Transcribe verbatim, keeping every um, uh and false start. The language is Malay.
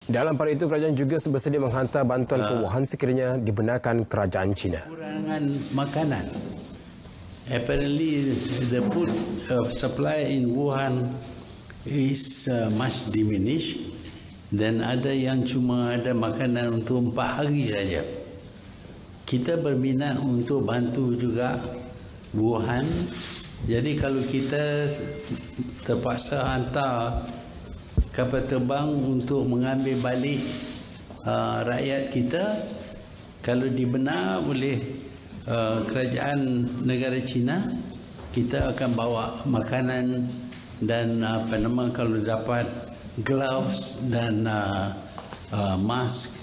Dalam pada itu, kerajaan juga bersedia menghantar bantuan ke Wuhan sekiranya dibenarkan kerajaan China. Kurangan makanan. Apparently, the food uh, supply in Wuhan is uh, much diminished. Dan ada yang cuma ada makanan untuk empat hari saja. Kita berminat untuk bantu juga Wuhan. Jadi kalau kita terpaksa hantar kapal terbang untuk mengambil balik uh, rakyat kita, kalau dibenar oleh uh, kerajaan negara China, kita akan bawa makanan dan apa nama kalau dapat gloves dan uh, uh, mask